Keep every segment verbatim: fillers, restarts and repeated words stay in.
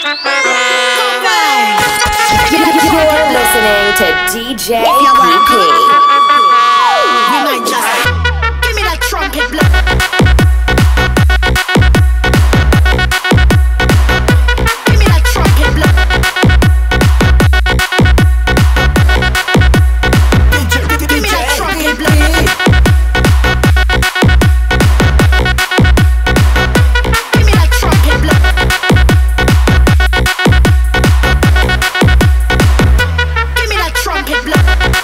You're listening to D J P P. You might just give me that trumpet blow. Give me that trumpet blow. Give me that trumpet blow. Give me that trumpet blow. Give me that trumpet blow.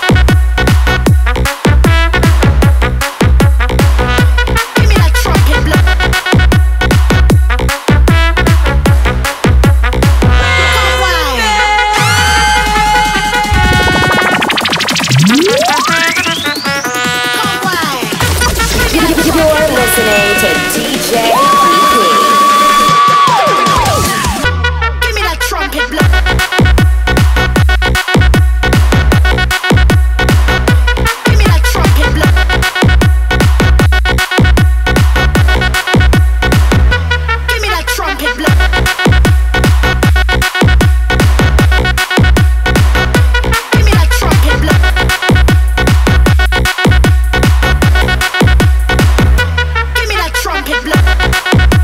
You're listening to D J P P. Give me that trumpet blow. Give me that trumpet blow. Give me that trumpet blow. Give me that trumpet blow. Give me that trumpet blow.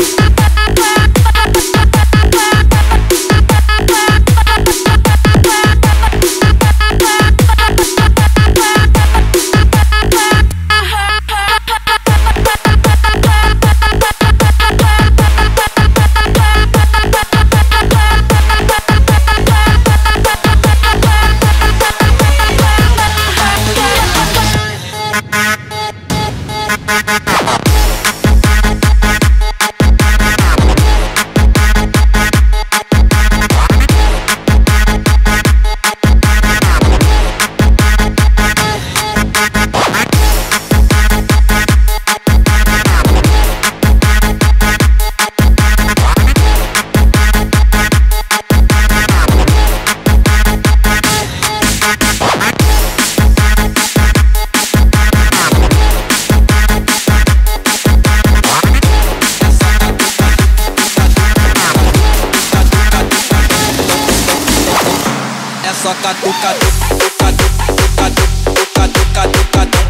só catu, catu, catu, catu, catu, catu, catu.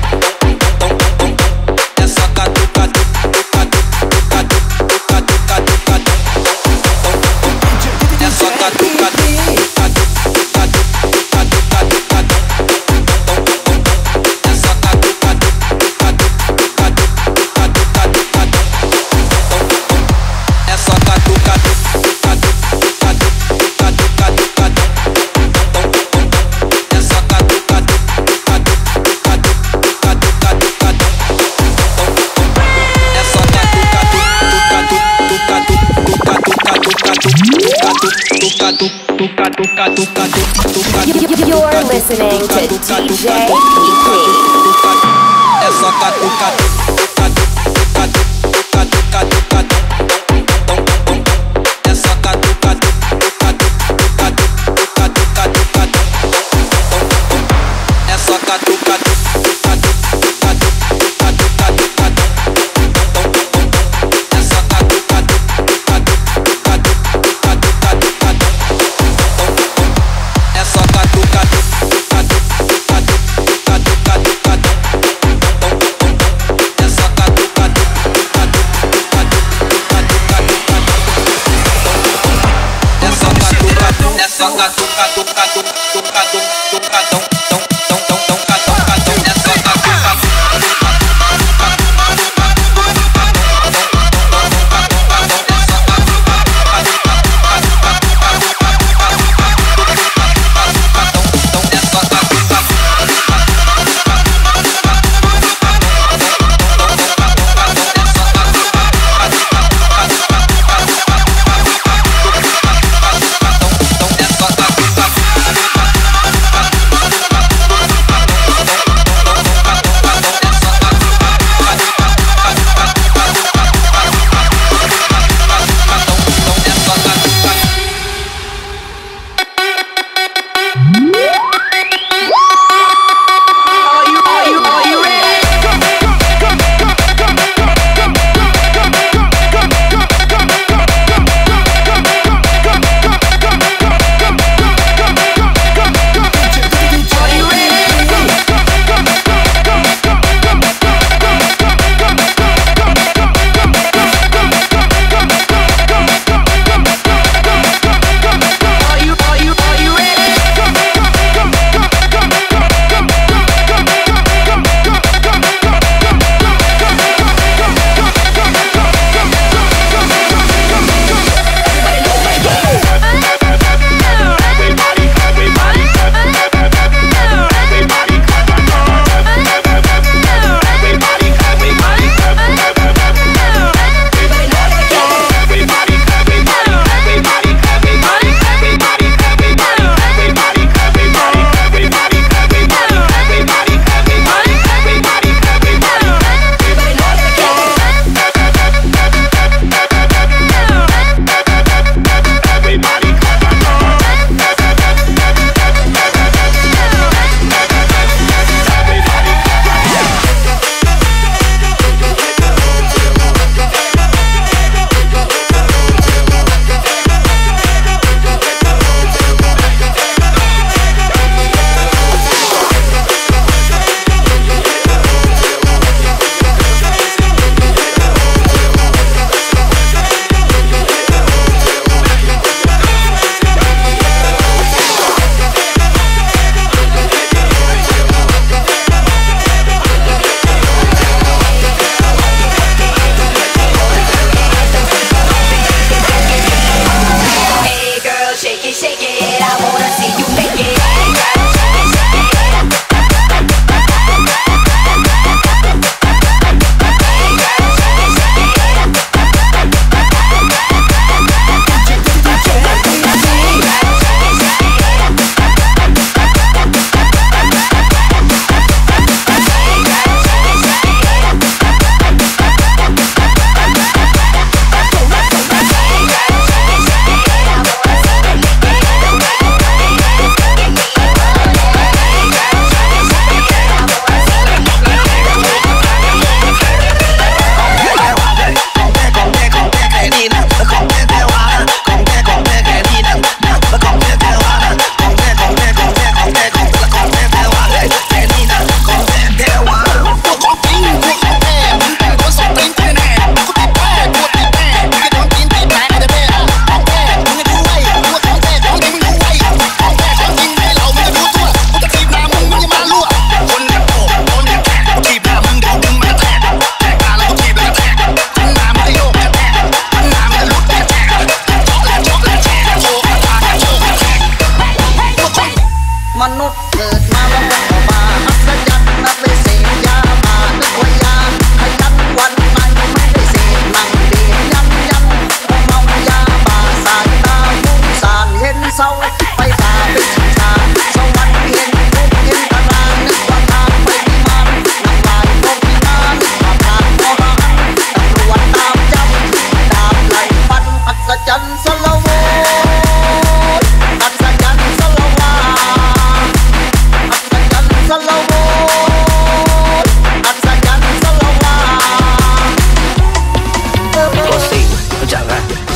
É só catu, catu, catu, catu, catu, catu, catu. É só catu, catu, catu, catu, catu, catu, catu. É só catu, catu, catu, catu, catu, catu, catu. É só catu, catu, catu, catu, catu, catu, catu. You're listening to D J P P. É só catu, catu, catu, catu, catu, catu, catu. É só catu, catu, catu, catu, catu, catu, catu. É só catu, catu, catu, catu, catu, catu, catu. É só catu, catu, catu, catu, catu, catu, catu. É só catu, catu, catu, catu, catu, catu, catu. É só catu, catu, catu, catu, catu, catu, catu. É só catu, catu, é só catu, catu, catu, catu, catu, catão, tão, tão, tão, tão, catão, catão. É só catu, catu.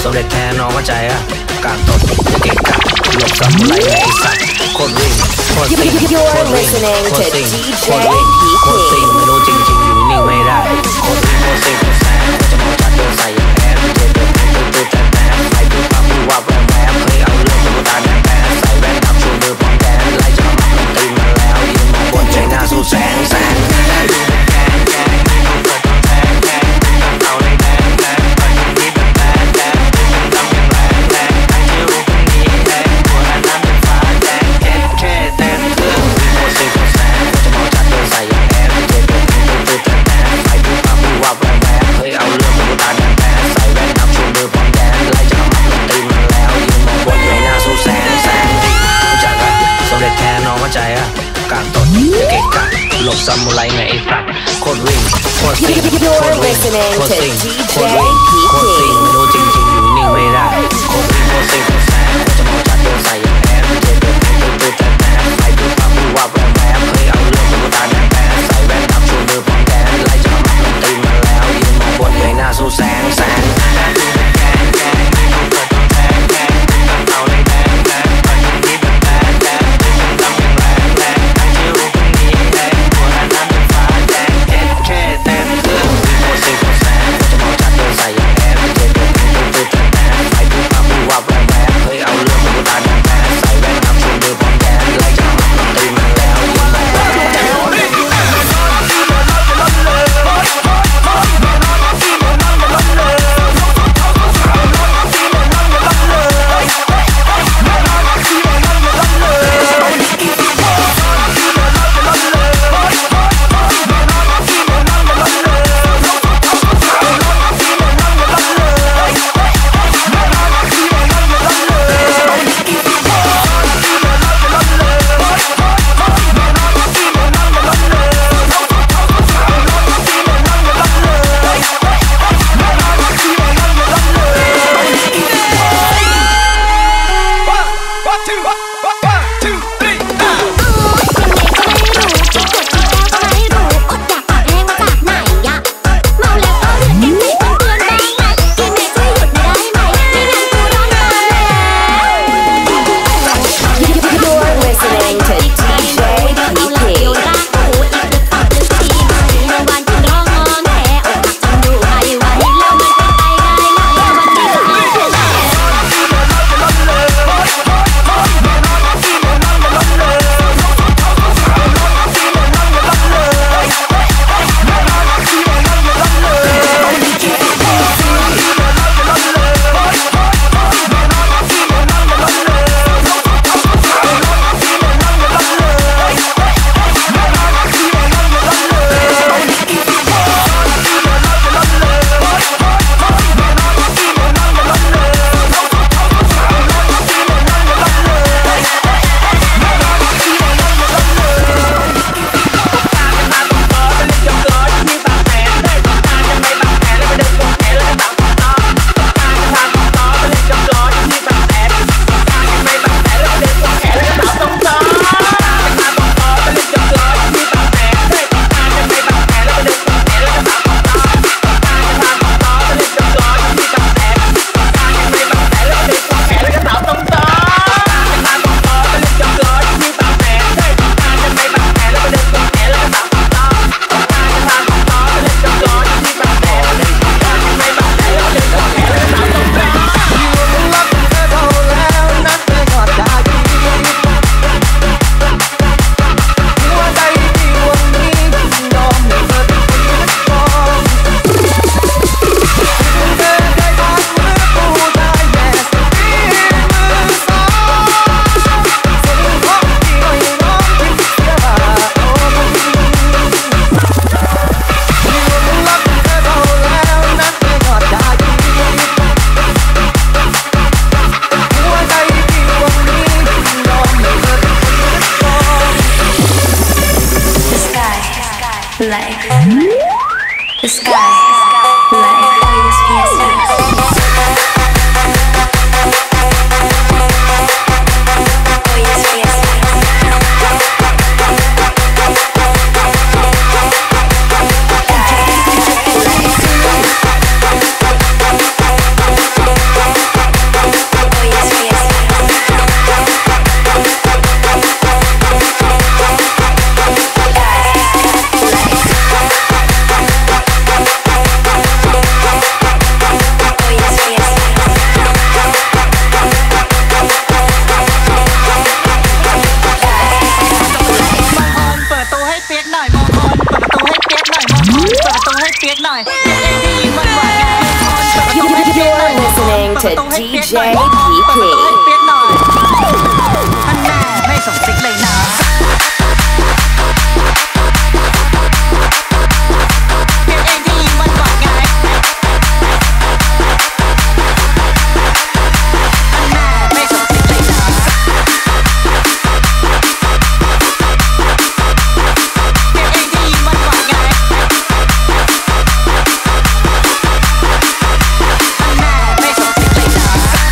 สำเร็จแท้น้องเข้าใจอะกางตดเกะกะหลบซ้ำไรไอ้สัตว์โคตรวิ่งโคตรซิ่งโคตรวิ่งโคตรซิ่งโคตรวิ่งโคตรซิ่งไม่รู้จริงๆอยู่นิ่งไม่ได้โคตรวิ่งโคตรซิ่งโคตรแซ่บจะมองจัดโดนใส่อย่างแอบเจ็บเจ็บเจ็บตื่นแต่แป๊บไฟดูปั๊บดูว่าแวบแวบเฮ้ยเอาเรื่องตัวตาแดงแป๊บใส่แว่นดำชูมือพร้อมแดนไล่จะมามักลงตีนมาแล้วยืนมองบนใจหน้าสู้แสงแสงดูเป็นแกงแกงนี่เขาเกิดต้องแทงแทงเอาเลยแดงแดงเปิดอย่างนี้แบบแบดแดงเป็นดำอย่างแรงแรงไอ้ที่รู้คนนี้แดงหัวน้ำเป็นฟ้าแดงเอ็ดแค่เต็มเครื่องวิ่งโคตรซิ่งโคตรแสบจะมองจัดโดนใส่อย่างแอบเจ็บเจ็บตื่นตื่นแต่แป๊บไฟดูปั๊บดูว่าแวบแวบเฮ้ยเอาเรื่องตัวตาแดงแป๊บใส่แว่นดำชูมือพร้อมแดนไล่จะมามักลงตีนมาแล้วยืนมองบนใบหน้าสู้แสงแสงรู้จักอะสำเร็จแท้น้องเข้าใจอะกางตดเกะกะหลบซามูไรไงไอ้สัตว์โคตรวิ่งโคตรซิ่งโคตรวิ่งโคตรซิ่งโคตรวิ่งโคตรซิ่งไม่รู้จริงๆอยู่นิ่งไม่ได้โคตรวิ่งโคตรซิ่งโคตรแซ่บจะมองจัดโดนใส่อย่างแอบเจ็บเจ็บตื่นตื่นแต่แป๊บไฟดูปั๊บดูว่าแวบแวบเฮ้ยเอาเรื่องตัวตาแดงแป๊บใส่แว่นดำชูมือพร้อมแดนไล่จะมามักลงตีนมาแล้วยืนมองบนใบหน้าสู้แสงแสงดูเป็นแกงแกงนี่เขาเกิดต้องแทงแทงเอาเลยแดงแดงเปิดอย่างนี้แบบแบดแดงเป็นดำอย่างแรงแรงไอ้ที่รู้คนนี้แดงหัวน้ำเป็นฟ้าแดงเอ็ดแค่เต็มเครื่องวิ่งโคตรซิ่งโคตรแซ่บจะมองจัดโดนใส่อย่างแอบเจ็บเจ็บ to D J P P. ท่านแม่ไม่ส่งซิกเลยนะเพียงเองที่ยิ้มวันก่อนไงท่านแม่ไม่ส่งซิกเลยนะเพียงเองที่ยิ้มวันก่อนไงท่านแม่ไม่ส่งซิกเลยนะ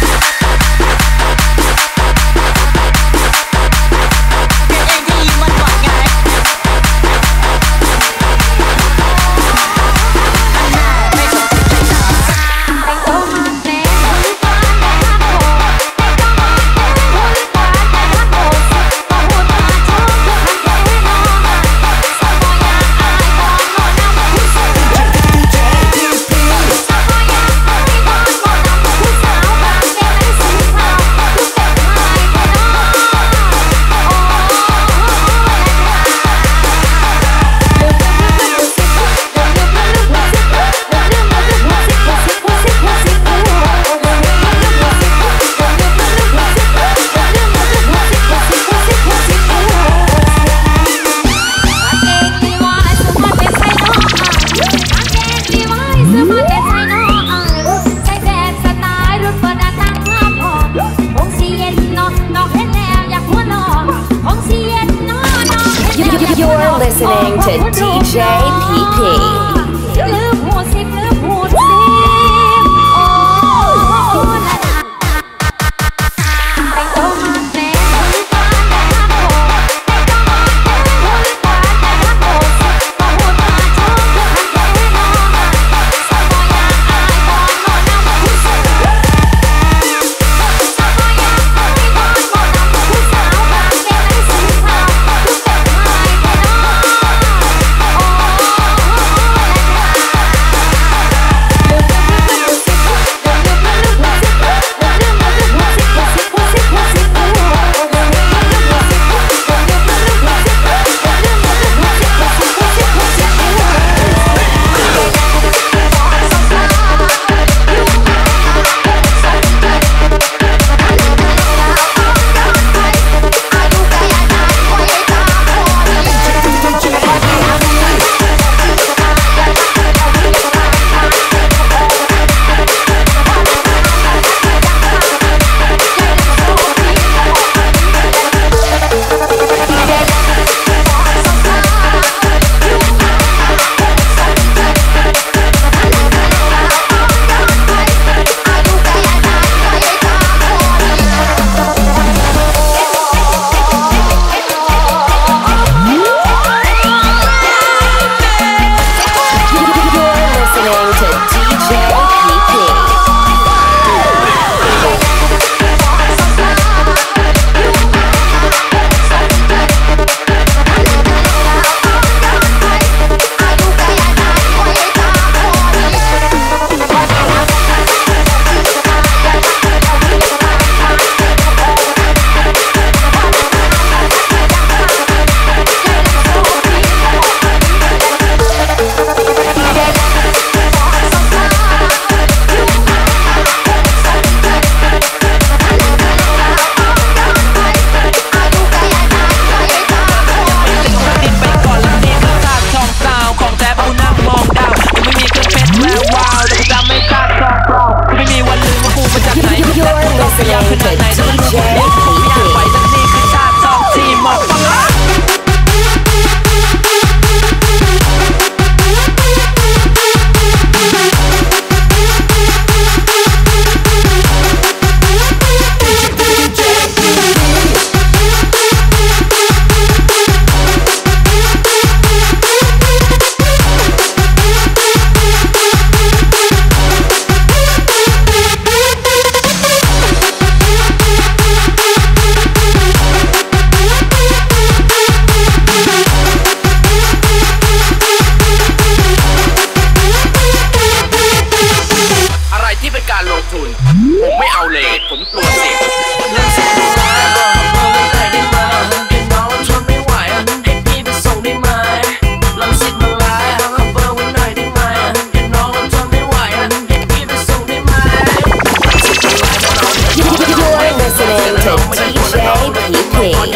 You're listening to D J P P. ลืมหูสิบลืมหูสิบโอ้ละนะแต่งตัวมาแน่หูปานแต่ฮักโหแต่งตัวมาแน่หูปานแต่ฮักโหสิบก็หูตาโชคคือคันแน่นอนสาวอยากอายบอนโมนำผู้สาวสาวอยากอายบอนโมนำผู้สาวบางแก้มสีขาวทุกเป็นไม้แน่นอนโอ้ to D J P P.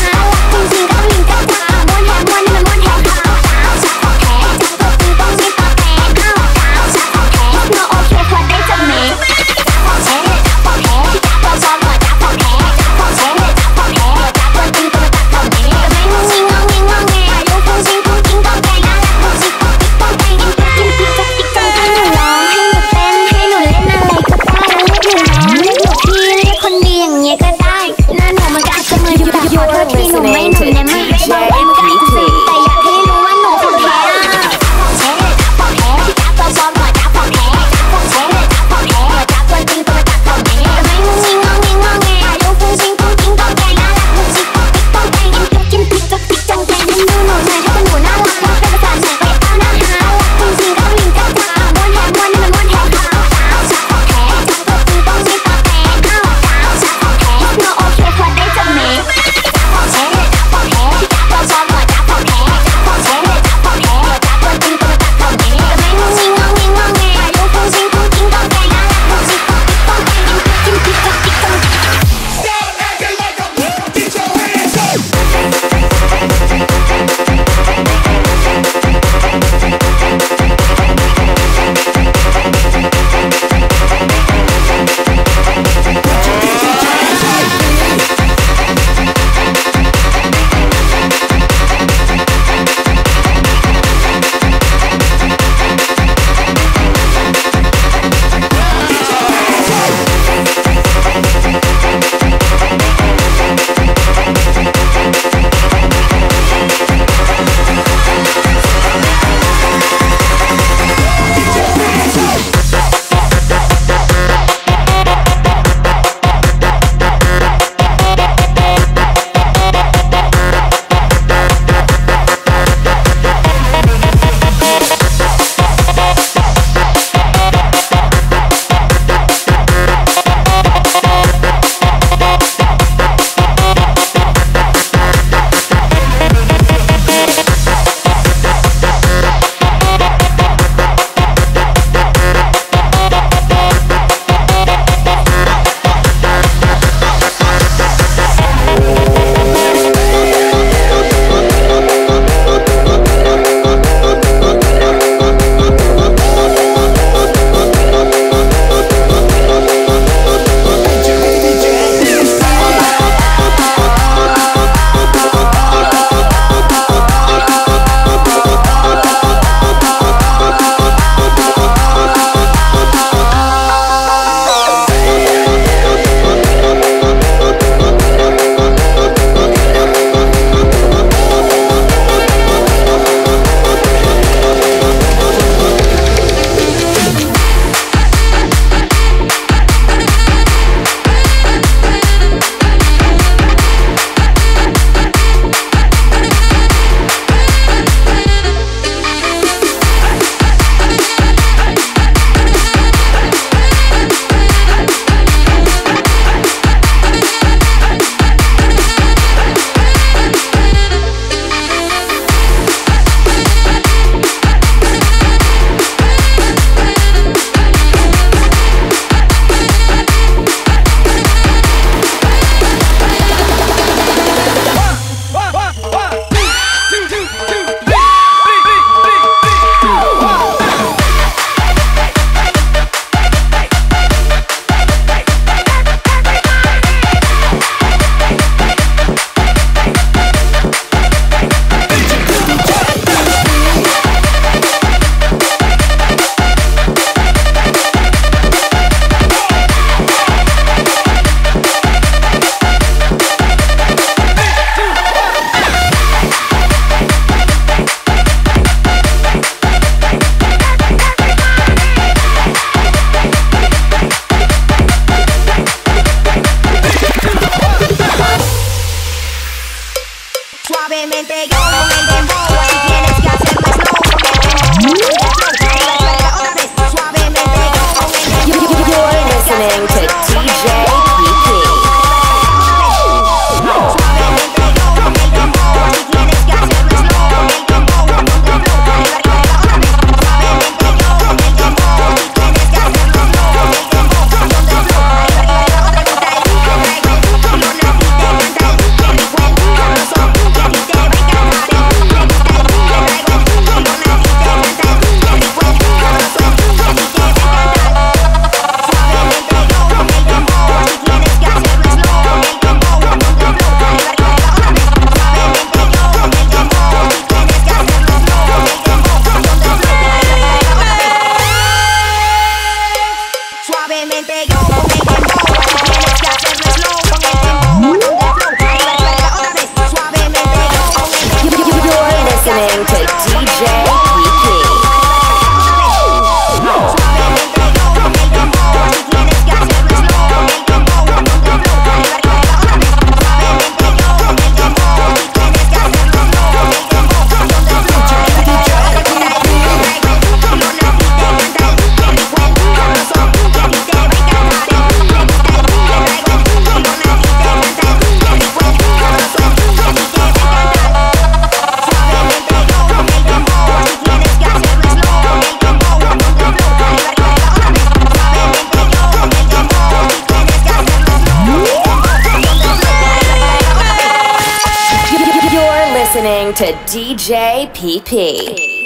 เ listening to D J P P.